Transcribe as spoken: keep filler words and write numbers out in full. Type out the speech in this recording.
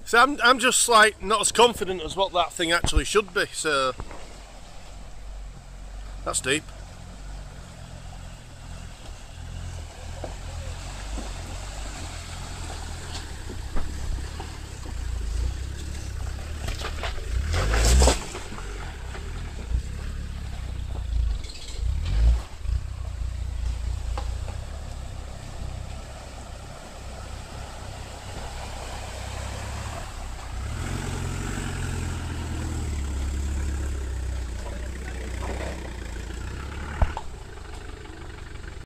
So I'm, I'm just like not as confident as what that thing actually should be, so that's deep.